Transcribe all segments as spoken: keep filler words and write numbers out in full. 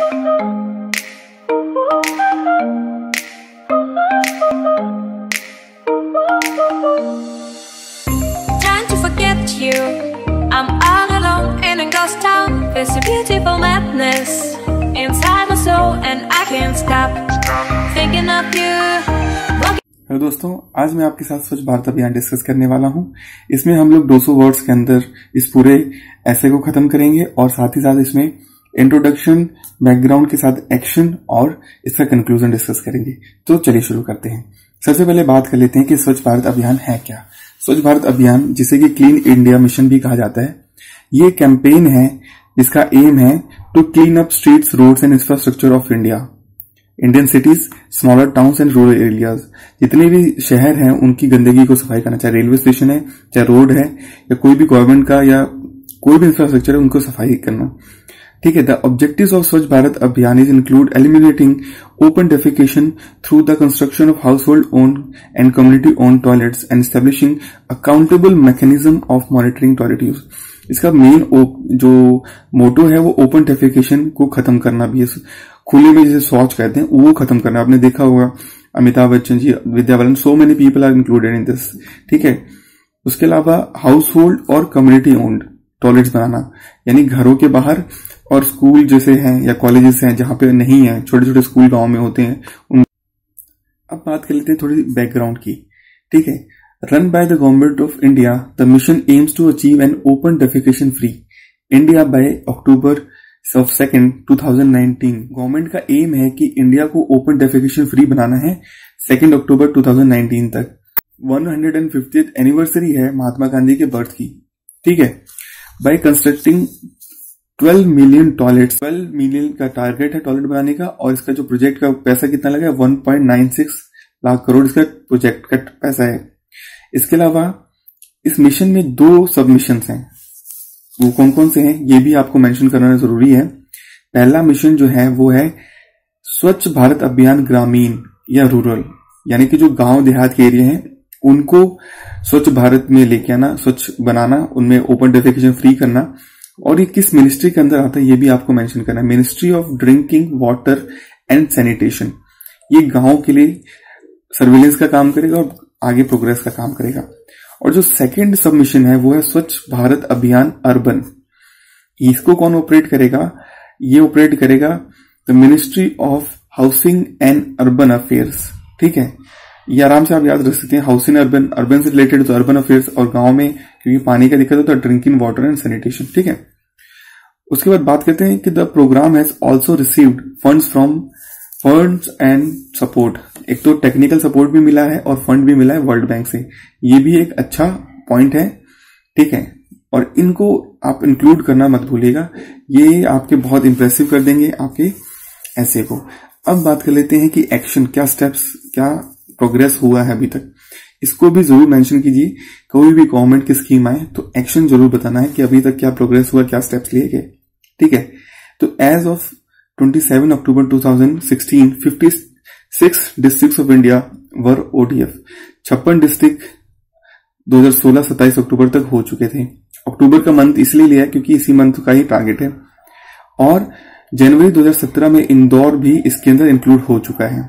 Trying to forget you, I'm all alone in a ghost town. There's a beautiful madness inside my soul and I can't stop thinking of you. Hello दोस्तों, आज मैं आपके साथ स्वच्छ भारत अभियान discuss करने वाला हूं। इसमें हम लोग दो सौ वर्ड्स के अंदर इस पूरे ऐसे को खत्म करेंगे और साथ ही साथ इसमें इंट्रोडक्शन, बैकग्राउंड के साथ एक्शन और इसका कंक्लूजन डिस्कस करेंगे। तो चलिए शुरू करते हैं। सबसे पहले बात कर लेते हैं कि स्वच्छ भारत अभियान है क्या। स्वच्छ भारत अभियान, जिसे कि क्लीन इंडिया मिशन भी कहा जाता है, ये कैंपेन है जिसका एम है to clean up streets, roads and infrastructure of India, Indian cities, smaller towns and rural areas. जितने भी शहर हैं उनकी गंदगी को सफाई करना, चाहे रेलवे स्टेशन है, चाहे रोड है, या कोई भी गवर्नमेंट का या कोई भी इंफ्रास्ट्रक्चर है, उनको सफाई करना। ठीक है। The objectives of Swachh Bharat Abhiyan is include eliminating open defecation through the construction of household owned and community owned toilets and establishing accountable mechanism of monitoring toilet use. इसका मेन जो मोटो है वो ओपन डेफिकेशन को खत्म करना भी है, खुले में जिसे शौच कहते हैं वो खत्म करना। आपने देखा होगा Amitabh Bachchan ji, Vidya Balan, so many people are included in this. ठीक है। उसके अलावा हाउस होल्ड और कम्युनिटी ओन्ड टॉयलेट्स बनाना, यानी घरों के बाहर और स्कूल जैसे हैं या कॉलेजेस हैं जहां पे नहीं है, छोटे छोटे स्कूल गांव में होते हैं उन। अब बात कर लेते हैं थोड़ी बैकग्राउंड की। ठीक है। Run by the government of India, the mission aims to achieve an open defecation free India by October of second two thousand nineteen. Government का एम है कि इंडिया को ओपन डेफिकेशन फ्री बनाना है second October two thousand nineteen तक। One hundred fiftieth anniversary है महात्मा गांधी के birth की। ठीक है। By constructing twelve million toilets, twelve million का टारगेट है टॉयलेट बनाने का, और इसका जो प्रोजेक्ट का पैसा कितना लगा है, one point nine six lakh crore इसका प्रोजेक्ट का पैसा है। इसके अलावा इस मिशन में दो सब मिशन हैं। वो कौन कौन से हैं ये भी आपको मेंशन करना जरूरी है। पहला मिशन जो है वो है स्वच्छ भारत अभियान ग्रामीण या रूरल, यानी कि जो गांव देहात के एरिया हैं उनको स्वच्छ भारत में लेके आना, स्वच्छ बनाना, उनमें ओपन डेफिकेशन फ्री करना। और ये किस मिनिस्ट्री के अंदर आता है ये भी आपको मेंशन करना है, ministry of drinking water and sanitation. ये गांव के लिए सर्विलेंस का काम करेगा और आगे प्रोग्रेस का काम करेगा। और जो सेकंड सबमिशन है वो है स्वच्छ भारत अभियान अर्बन। इसको कौन ऑपरेट करेगा? ये ऑपरेट करेगा the ministry of housing and urban affairs. ठीक है। ये आराम से आप याद रख सकते हैं, हाउसिंग अर्बन, अर्बन से रिलेटेड तो अर्बन अफेयर्स, और गांव में क्योंकि पानी का दिक्कत होता है ड्रिंकिंग वाटर एंड सैनिटेशन। ठीक है। उसके बाद बात करते हैं कि the program has also received funds from funds and support. एक तो टेक्निकल सपोर्ट भी मिला है और फंड भी मिला है वर्ल्ड बैंक से। ये भी एक अच्छा पॉइंट है। ठीक है। और इनको आप इंक्लूड करना मत भूलिएगा, ये आपके बहुत इंप्रेसिव कर देंगे आपके ऐसे को। अब बात कर लेते हैं कि एक्शन, क्या स्टेप्स, क्या प्रोग्रेस हुआ है अभी तक, इसको भी जरूर मेंशन कीजिए। कोई भी गवर्नमेंट की स्कीम आए तो एक्शन जरूर बताना है कि अभी तक क्या प्रोग्रेस हुआ, क्या स्टेप्स लिए गए। ठीक है। तो एज ऑफ सत्ताईस अक्टूबर टू थाउजेंड सिक्सटीन, छप्पन districts of India were ODF. छप्पन डिस्ट्रिक्ट दो हज़ार सोलह सत्ताईस अक्टूबर तक हो चुके थे। अक्टूबर का मंथ इसलिए लिया क्योंकि इसी मंथ का ही टारगेट है। और जनवरी दो हज़ार सत्रह में इंदौर भी इसके अंदर इंक्लूड हो चुका है।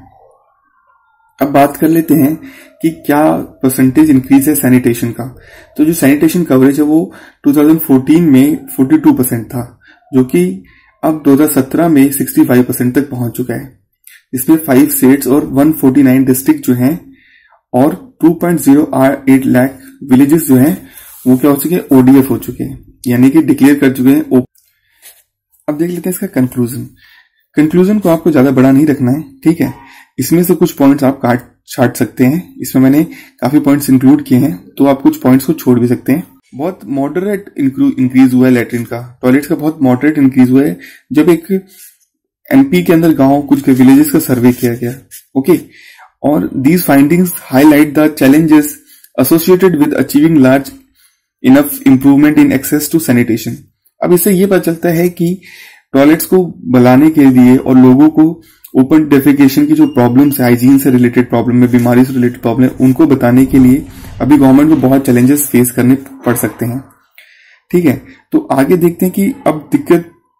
अब बात कर लेते हैं कि क्या परसेंटेज इंक्रीज है सैनिटेशन का। तो जो सैनिटेशन कवरेज है वो दो हज़ार चौदह में बयालीस परसेंट था, जो कि अब दो हज़ार सत्रह में पैंसठ परसेंट तक पहुंच चुका है। इसमें फाइव स्टेट्स और एक सौ उनचास डिस्ट्रिक्ट जो हैं और दो पॉइंट ज़ीरो आठ लाख विलेजेस जो हैं वो क्या हो चुके हैं, ओडीएफ हो चुके हैं, यानी कि डिक्लेयर कर चुके हैं। अब देख लेते हैं इसका कंक्लूजन। कंक्लूजन को आपको ज्यादा बड़ा नहीं रखना है। ठीक है। इसमें से कुछ पॉइंट्स आप काट छाट सकते हैं। इसमें मैंने काफी पॉइंट्स इंक्लूड किए हैं, तो आप कुछ पॉइंट्स को छोड़ भी सकते हैं। बहुत मॉडरेट इंक्रीज हुआ है लैट्रिन का, टॉयलेट्स का बहुत मॉडरेट इंक्रीज हुआ है जब एक एमपी के अंदर गांव कुछ के विलेजेस का सर्वे किया गया। ओके। और these findings highlight the challenges associated with achieving large enough improvement in access to sanitation. अब इससे ये पता चलता है कि टॉयलेट्स को बनाने के लिए और लोगों को ओपन डेफिकेशन की जो प्रॉब्लम्स है, हाइजीन से रिलेटेड प्रॉब्लम है, बीमारी से रिलेटेड प्रॉब्लम है, उनको बताने के लिए अभी गवर्नमेंट को बहुत चैलेंजेस फेस करने पड़ सकते हैं। ठीक है। तो आगे देखते हैं कि अब दिक्कत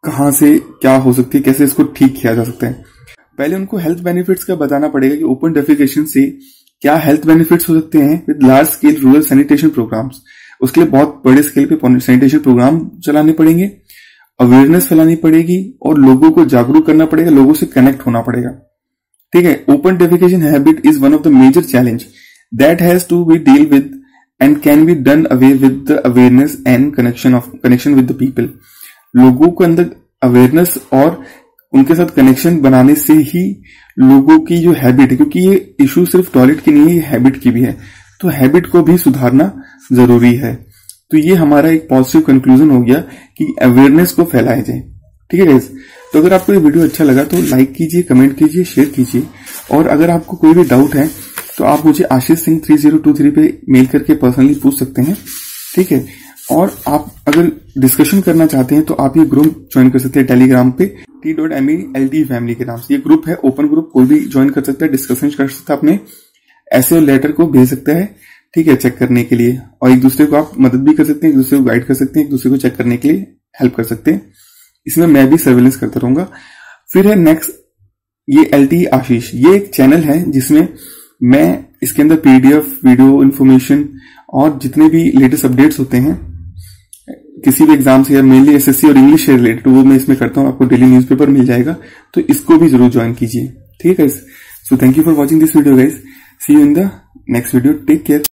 कहाँ से क्या हो सकती है, कैसे इसको ठीक किया जा सकता है। पहले उनको हेल्थ बेनिफिट्स का बताना पड़ेगा कि ओपन डेफिकेशन से क्या हेल्थ बेनिफिट्स हो सकते हैं with large scale rural sanitation programs. उसके लिए बहुत बड़े स्केल पे सैनिटेशन प्रोग्राम चलाने पड़ेंगे, अवेयरनेस फैलानी पड़ेगी और लोगों को जागरूक करना पड़ेगा, लोगों से कनेक्ट होना पड़ेगा। ठीक है, open defecation habit is one of the major challenge that has to be deal with and can be done away with the awareness and connection of connection with the people. लोगों के अंदर awareness और उनके साथ connection बनाने से ही लोगों की जो हैबिट है, क्योंकि ये इशू सिर्फ टॉयलेट की नहीं है, ये हैबिट की भी है, तो हैबिट को भी सुधारना जरूरी है। तो ये हमारा एक पॉजिटिव कंक्लूजन हो गया कि अवेयरनेस को फैलाया जाए। ठीक है गाइस, तो अगर आपको ये वीडियो अच्छा लगा तो लाइक कीजिए, कमेंट कीजिए, शेयर कीजिए, और अगर आपको कोई भी डाउट है तो आप मुझे Ashish Singh three zero two three पे मेल करके पर्सनली पूछ सकते हैं। ठीक है, और आप अगर डिस्कशन करना चाहते हैं तो आप ये ग्रुप ज्वाइन कर सकते हैं टेलीग्राम पे T dot M E L T family के नाम से। ये ग्रुप है ओपन ग्रुप, कोई भी ज्वाइन कर सकता है, डिस्कशन कर सकता है, अपने ऐसे लेटर को भेज सकता है। ठीक है, चेक करने के लिए, और एक दूसरे को आप मदद भी कर सकते हैं, एक दूसरे को गाइड कर सकते हैं, एक दूसरे को चेक करने के लिए हेल्प कर सकते हैं। इसमें मैं भी सर्वेलेंस करता रहूंगा। फिर है नेक्स्ट ये एल टी आशीष, ये एक चैनल है जिसमें मैं इसके अंदर पीडीएफ, वीडियो, इन्फॉर्मेशन और जितने भी लेटेस्ट अपडेट्स होते हैं किसी भी एग्जाम से या मेनली एसएससी और इंग्लिश से रिलेटेड, वो मैं इसमें करता हूँ। आपको डेली न्यूज़पेपर मिल जाएगा, तो इसको भी जरूर ज्वाइन कीजिए। ठीक है guys, so thank you for watching this video guys, see you in the next video, take care.